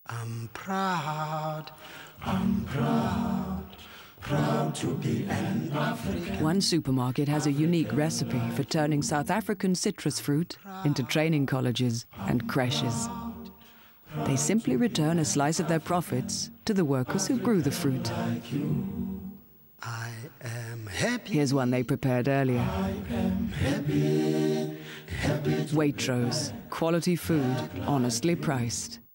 I'm proud to be an African. One supermarket has a unique recipe for turning South African citrus fruit into training colleges and creches. They simply return a slice of their profits to the workers who grew the fruit. I am happy. Here's one they prepared earlier. I am happy. Waitrose, quality food, honestly priced.